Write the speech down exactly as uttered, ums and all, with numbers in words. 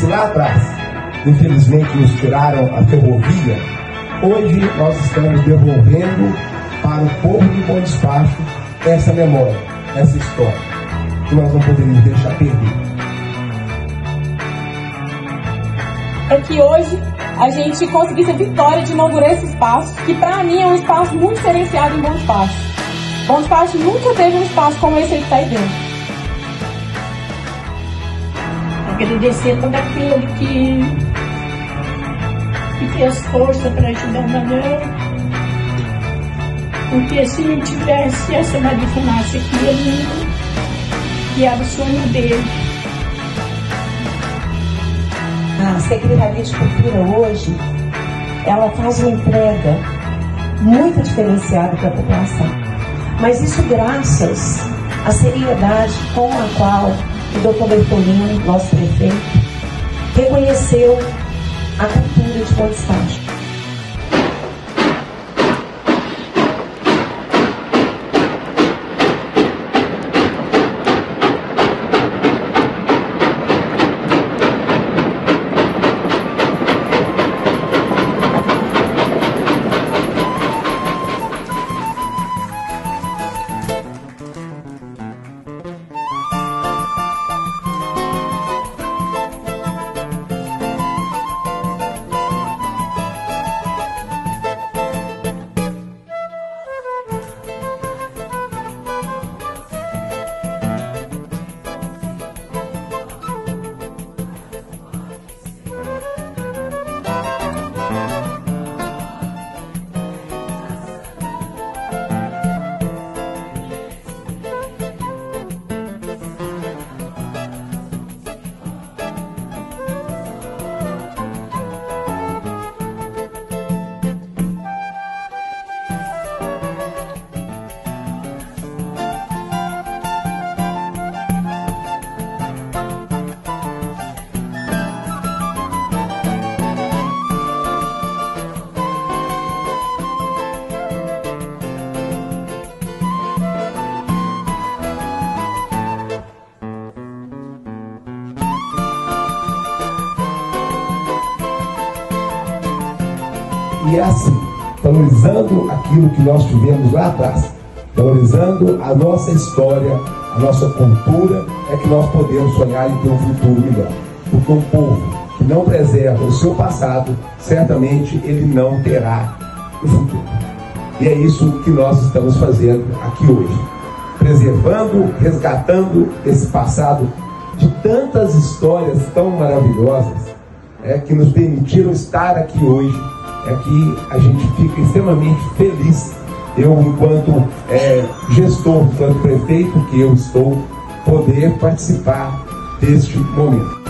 se lá atrás, infelizmente, nos tiraram a ferrovia, hoje nós estamos devolvendo para o povo de Bom Despacho essa memória, essa história, que nós não poderíamos deixar perder. É que hoje a gente conseguisse a vitória de inaugurar esse espaço, que para mim é um espaço muito diferenciado em Bom Despacho. Bom Despacho nunca teve um espaço como esse que está aí dentro. Agradecer todo aquele que, que fez força para ajudar o Manuel, porque se não tivesse essa Maria Fumaça aqui, ele não ia o sonho dele. A Secretaria de Cultura hoje, ela faz uma entrega muito diferenciada para a população. Mas isso graças à seriedade com a qual o doutor Bertolino, nosso prefeito, reconheceu a cultura de Bom Despacho. E é assim, valorizando aquilo que nós tivemos lá atrás, valorizando a nossa história, a nossa cultura, é que nós podemos sonhar em ter um futuro melhor. Porque um povo que não preserva o seu passado, certamente ele não terá o futuro. E é isso que nós estamos fazendo aqui hoje. Preservando, resgatando esse passado de tantas histórias tão maravilhosas, é, que nos permitiram estar aqui hoje. É que a gente fica extremamente feliz, eu enquanto é, gestor, enquanto prefeito que eu estou, poder participar deste momento.